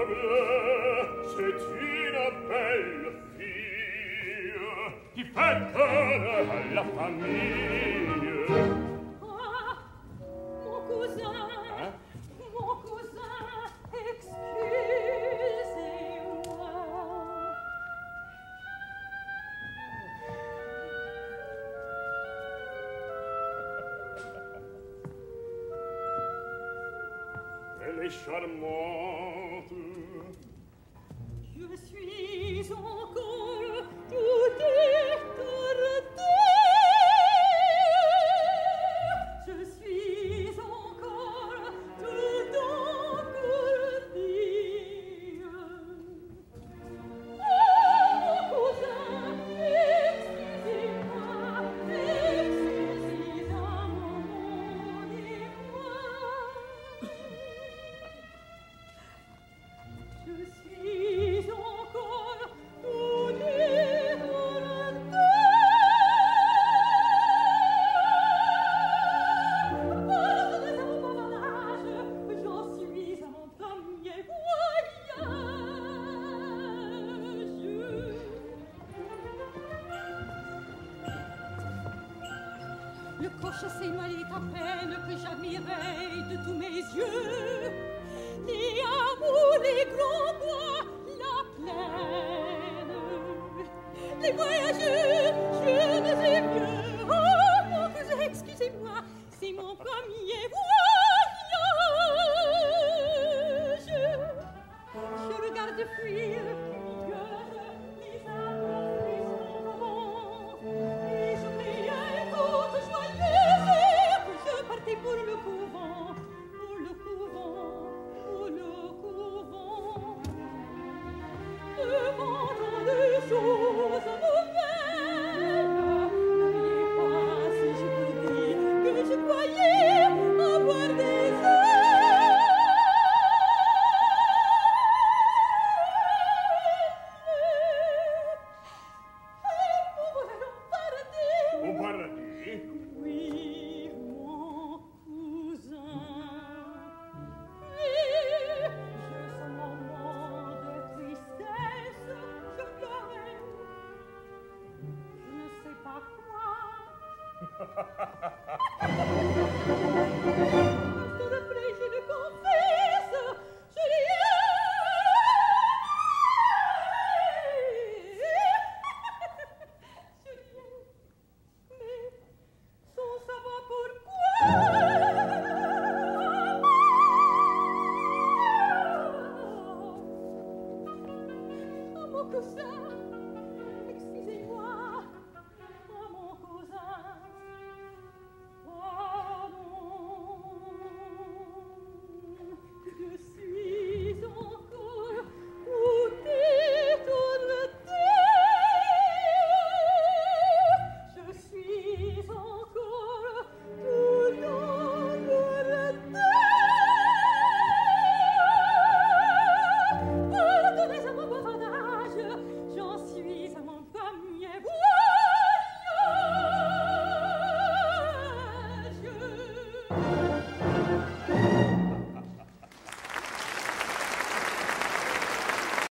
C'est une belle fille qui fait peur à la famille. Ah, mon cousin, Hein? mon cousin, excusez-moi. Elle est charmante. Je suis encore tout étourdie. Je suis encore tout engourdie. Oh, mon cousin, excusez-moi, excusez un moment, dis-moi. Je suis encore tout étourdie. Pardonnez à mon bavardage, j'en suis à mon premier voyage. Le coche s'éloigne à peine que j'admirais de tous mes yeux. Les hameaux, les grands bois, la plaine. Les voyageurs, jeunes et vieux. Oh, mon cousin, excusez-moi, c'est mon premier voyage. Je regarde fuir, les arbres frissonnants. Et je priais toute joyeuse que je partais pour le couvent, pour le couvent, pour le couvent. Devant tant de choses nouvelles, ne riez pas si je vous dis que je croyais avoir des Au paradis. oui, mon cousin. Oui, je ce moment de tristesse, je pleurais. Je ne sais pas quoi. Lorsque d'après je le confesse, je mais sans savoir pourquoi. Oh, mon cousin,